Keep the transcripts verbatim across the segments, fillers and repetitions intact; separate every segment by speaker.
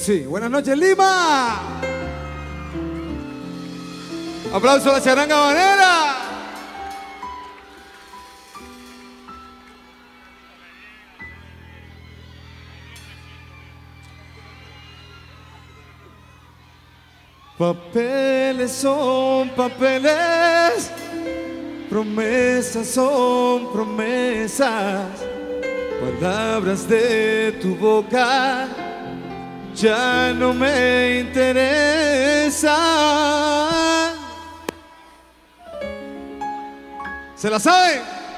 Speaker 1: Sí, buenas noches, Lima. Aplauso a la charanga banera. Papeles son papeles, promesas son promesas, palabras de tu boca ya no me interesan. ¿Se la saben?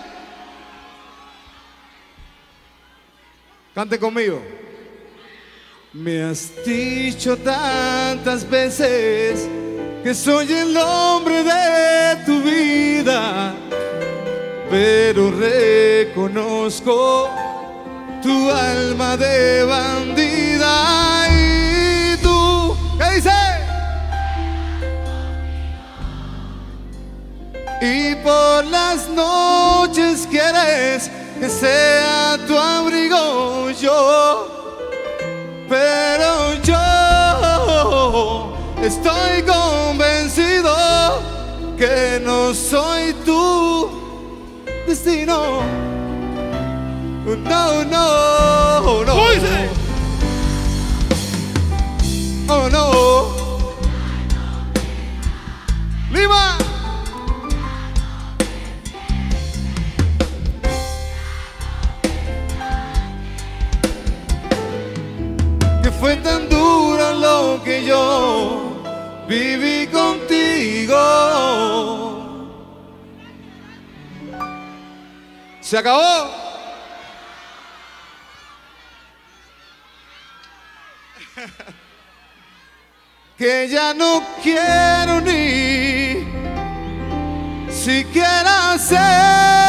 Speaker 1: Cante conmigo. Me has dicho tantas veces que soy el hombre de tu vida, pero reconozco tu alma de bandida. ¿Y tú qué dices? Y por las noches quieres que sea tu abrigo yo, pero yo estoy convencido que no soy tu destino. No, no, no. Oh, no. Lima. Que fue tan duro lo que yo viví contigo. Se acabó. Que ya no quiero ni siquiera ser.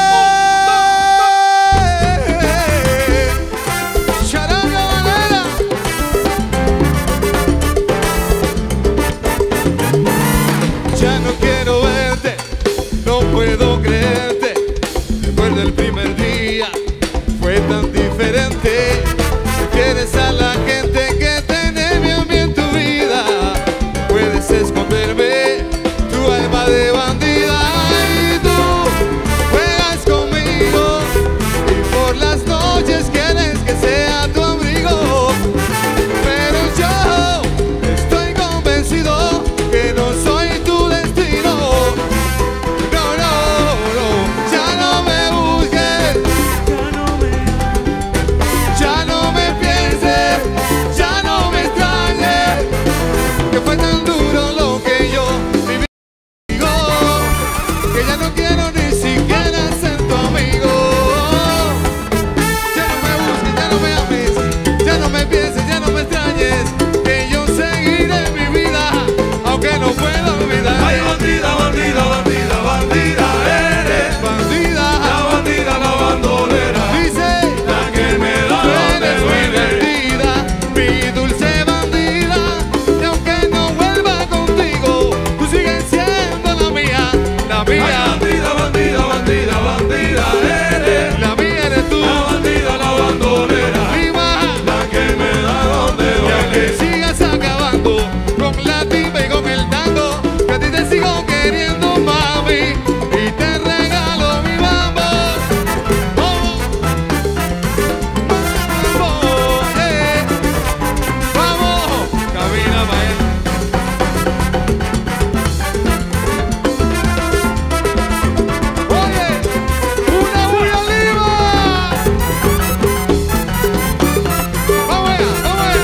Speaker 1: Ya no quiero verte, no puedo creerte. Recuerdo el primer día, fue tan diferente. Si quieres a la gente que tiene a mí en tu vida, puedes esconderme tu alma de bandida. Y tú juegas conmigo y por las noches quieres que sea tu abrigo, pero yo estoy convencido que no soy tu destino. No, no, no, ya no me busques, ya no me pienses, ya no me extrañes, que fue tan duro lo que yo viví, que ya no quiero ni siquiera ser tu amigo. Ya no me busques, ya no me ames, ya no me pienses, ya no me extrañes, que yo seguiré mi vida, aunque no puedo olvidar.
Speaker 2: Ay, bandida, bandida, bandida, bandida eres.
Speaker 1: Bandida,
Speaker 2: La bandida, la bandolera,
Speaker 1: dice,
Speaker 2: la que me da
Speaker 1: tú
Speaker 2: donde
Speaker 1: eres mi
Speaker 2: duele.
Speaker 1: bandida, mi dulce bandida, y aunque no vuelva contigo, tú sigues siendo la mía, la
Speaker 2: Ay,
Speaker 1: mía,
Speaker 2: bandida, bandida, bandida, bandida eres.
Speaker 1: la mía eres tú,
Speaker 2: La bandida, la bandolera,
Speaker 1: Lima,
Speaker 2: la que me da donde
Speaker 1: ya que
Speaker 2: duele.
Speaker 1: sigas acabando con la timba y con el tango, que a ti te sigo queriendo, mami, y te regalo mi mambo. Vamos, vamos, eh. Vamos, camina pa' él. Oye, una bulla Lima. Vamos allá, vamos allá.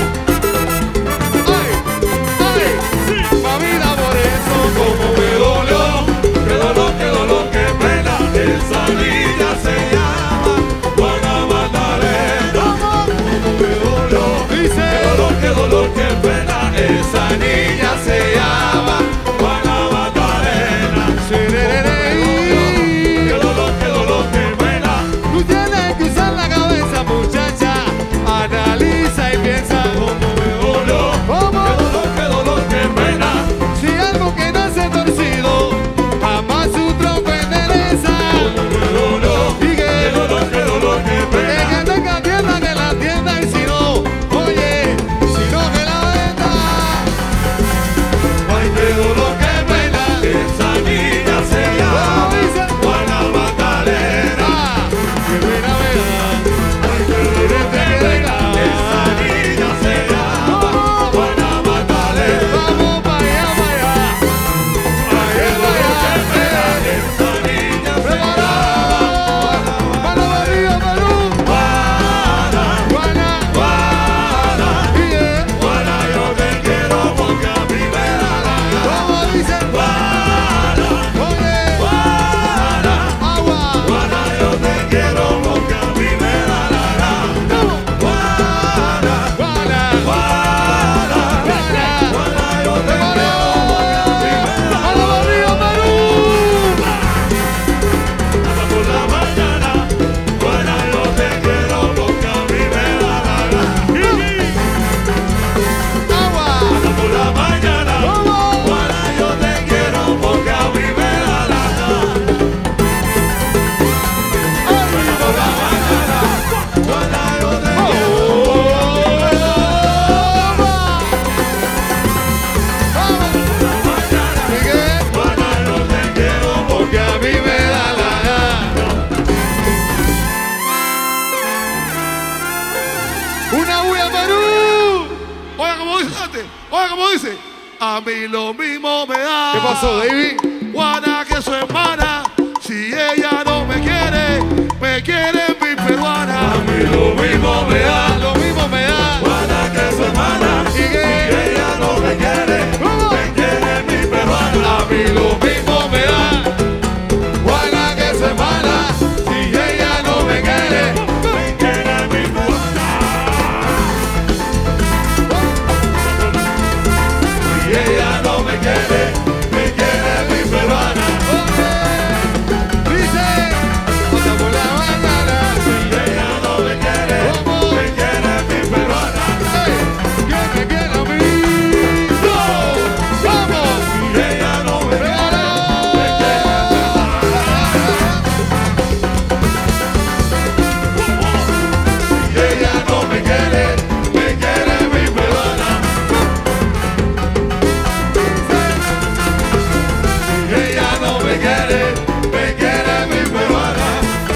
Speaker 1: Ay, ay, mamita, por eso
Speaker 2: Como me dolió, qué dolor, qué dolor, qué pena. Esa niña se llama Juana Magdalena. Como me dolió,
Speaker 1: dice,
Speaker 2: qué dolor, qué dolor, qué pena. Esa niña se llama Juana Magdalena.
Speaker 1: sererey.
Speaker 2: Qué dolor, qué dolor, qué pena.
Speaker 1: Tú tienes que usar la cabeza, muchacha. Analiza y piensa.
Speaker 2: Como me dolió,
Speaker 1: ¿Cómo?
Speaker 2: qué dolor, qué dolor, qué pena.
Speaker 1: Si algo que nace torcido, jamás su tronco endereza.
Speaker 2: Como me dolió,
Speaker 1: Y
Speaker 2: qué
Speaker 1: que
Speaker 2: dolor, qué dolor, qué
Speaker 1: el
Speaker 2: pena.
Speaker 1: que tenga tienda que la tienda, y si no, oye, si no que la Una bulla, Perú.
Speaker 2: Oiga como dice antes, oiga como dice. A mí lo mismo me da.
Speaker 1: ¿Qué pasó, David?
Speaker 2: Juana que su hermana, si ella no me quiere, me quiere mi peruana. A mí lo mismo me da,
Speaker 1: Lo mismo me da.
Speaker 2: Juana que su hermana,
Speaker 1: ¿Y qué?
Speaker 2: si ella no me quiere,
Speaker 1: ¿Cómo?
Speaker 2: me quiere mi peruana.
Speaker 1: A mí lo mismo me da. Juana que se mala. Si ella no me quiere.
Speaker 2: me quiere mi peruana. Si ella no me quiere, me quiere mi peruana.
Speaker 1: Dice. Otra por la mañana.
Speaker 2: Si ella no me quiere,
Speaker 1: ¿Cómo?
Speaker 2: me quiere mi peruana.
Speaker 1: Ey, que me quiere a mí. ¡No! ¡Vamos!
Speaker 2: Si ella no me quiere, me quiere mi peruana. Si ella no me quiere, me quiere mi peruana. Si ella no me quiere, me quiere mi peruana.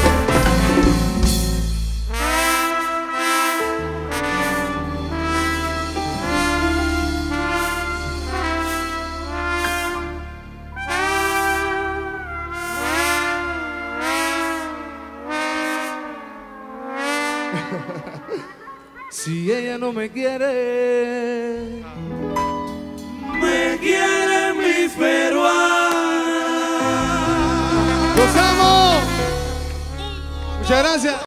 Speaker 1: Si ella no me quiere.
Speaker 2: Me quiere mis peruanas.
Speaker 1: ¡Los amo! Muchas gracias.